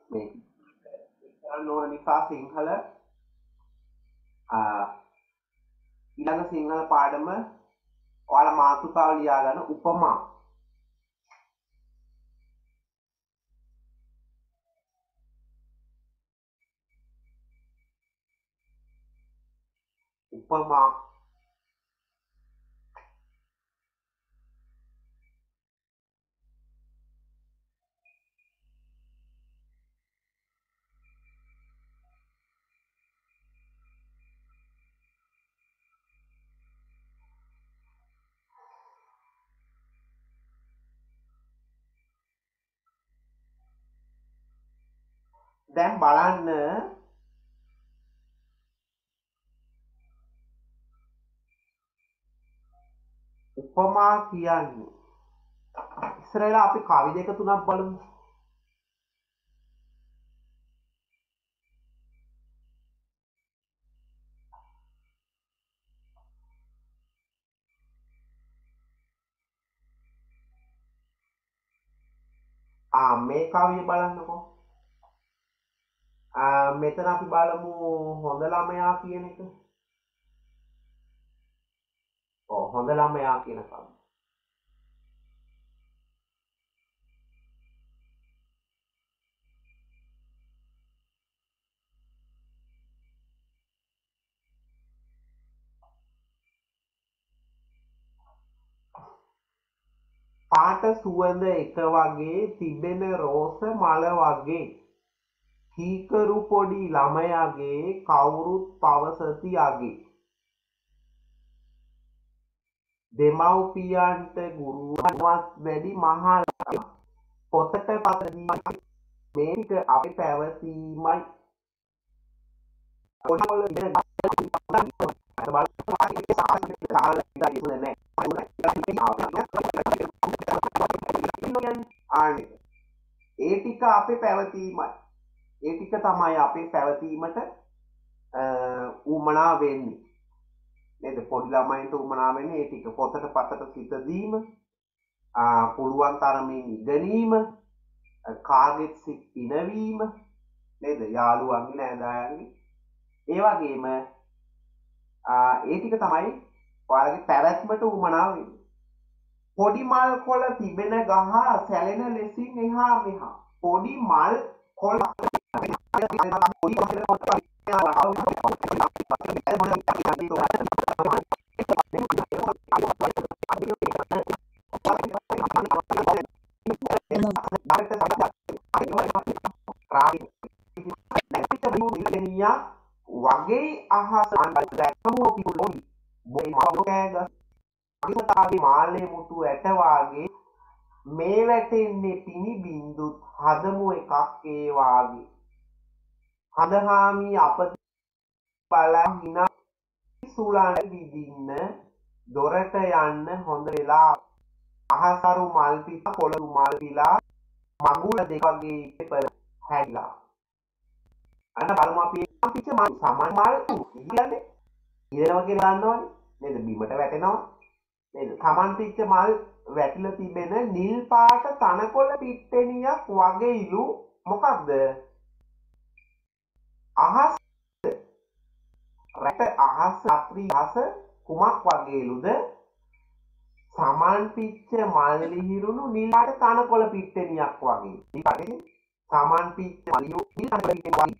මේ කරන්න ඕන නිසා සිංහල ඊළඟ සිංහල පාඩම ඔයාලා මාතෘකාව ලියා ගන්න උපමා. උපමා දැන් බලන්න උපමා කියන්නේ ඉස්සරහලා අපි කවි දෙක තුනක් බලමු. මේ කවිය බලන්නකෝ. මෙතන අපි බලමු හොඳ ළමයා කියන එක. හොඳ ළමයා කියන කවිය. පාට සුවඳ එක වගේ තිබෙන රෝස මල වගේ කීකරු පොඩි ළමයාගේ කවුරුත් පවසති අගේ දෙමව්පියන්ට ගුරුවන්වත් වැඩි මහා පොතට පතදී මේක අපි පැවසීමයි ඒ ටික අපේ පැවතීමයි. ඒ ටික තමයි අපේ පැවතීමට උමනා වෙන්නේ. නේද? පොඩි ළමයින්ට උමනා වෙන්නේ ඒ ටික. පොතට පතට සිත දීම, පුළුවන් තරමින් ඉගෙනීම, කාගෙත් සිත් පිනවීම, නේද? යාළුවන්ගේ නෑදෑයන්ගේ. ඒ වගේම ඒ ටික තමයි ඔයාලගේ පැවැත්මට උමනා වෙන්නේ. පොඩි මල් කොළ තිබෙන ගහ සැලෙන ලෙසින් එහා මෙහා. පොඩි මල් කොළ වගේ අහස දැක්කම පිපුලොයි බොයි මවකෑගස් අගිමතාගේ මාලේ මුතු ඇටවාගේ මේ වැටෙන්නේ පිණි බින්දුත් හදමු එකක් ඒ වාගේ හදහාමි අප බලන් හිනා සුලන් විදින්න දොරට යන්න හොඳ වෙලා අහසරු මල් පිට පොළොරු මල් පිලා මඟුල දෙක වගේ පෙර හැදිලා අන්න බලමු අපි පිට මල් සමන් මල් කියන්නේ ඉරනවා කියලා දන්නවනේ නේද බිමට වැටෙනවා නේද සමන් පිට මල් වැටිලා තිබෙන නිල් පාට තනකොළ පිට්ටනියක් වගේලු මොකක්ද අහස් රට අහස් රාත්‍රී අහස කුමක් වගේලුද සමන් පිච්ච මල් ලිහිරුණු නිල් පාට තනකොළ පිට්ටනියක් වගේ ඊපස්සේ සමන් පිච්ච මල් නිල් තනකොළ පිට්ටනියක් වගේ